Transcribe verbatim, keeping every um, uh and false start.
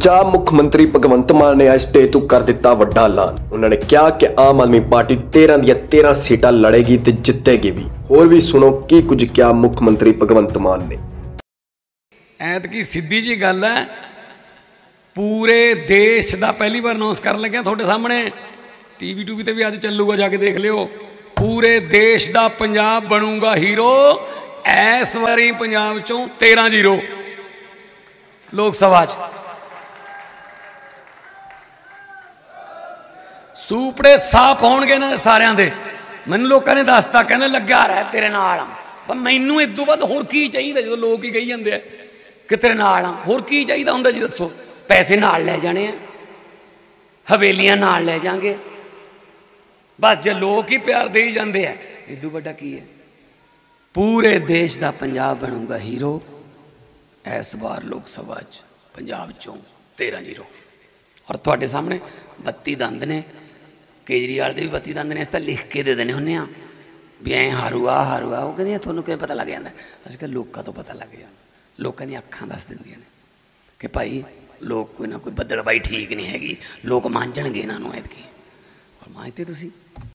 पंजाब मुख मंत्री भगवंत मान ने आज स्टेज तो कर दिता वड्डा ऐलान। उन्होंने कहा कि आम आदमी पार्टी तेरह दियां तेरह सीटां लड़ेगी ते जितेगी भी। और भी सुनो की कुछ क्या मुख मंत्री भगवंत मान ने। ऐतकी सीधी जी गल है, पूरे देश का पहली बार अनाउंस कर लगे थोड़े सामने, टीवी टूवी ते भी अज चलूगा, जाके देख लियो। पूरे देश का पंजाब बनूगा हीरो। इस बारी पंजाब चों तेरह जीरो लोक सभा च सूपड़े साफ होणगे ना सारियां दे। मैनूं लोकां ने दसता, कहंदे लग्या रहा तेरे नाल आ, पर मैनूं इस तों वध होर की चाहिए जो लोग ही कही जांदे आ कि तेरे नाल आ। होर की चाहिए हुंदा जी दसो? पैसे नाल लै जाने आ, हवेलियां नाल लै जांगे, बस जे लोग ही प्यार दे ही जांदे आ, इदों वड्डा की है? पूरे देश का पंजाब बनूगा हीरो। इस बार लोक सभा च पंजाब चों तेरह जीरो। और तुहाडे सामने बत्ती दंद ने, केजरीवाल के भी बत्ती दंद ने, इस तो लिख के दे देने होंने आ भी ऐ हारूआ हारूआ। वो कहते थोनों किवें पता लग जाता? अस कह लोगों तो पता लग जाता, लोगों दी अखां दस दिंदियां ने कि भाई लोग कोई ना कोई बदलबाई ठीक नहीं हैगी, लोग मांजणगे इन्हां नूं ऐतकी। और मांजते तुसीं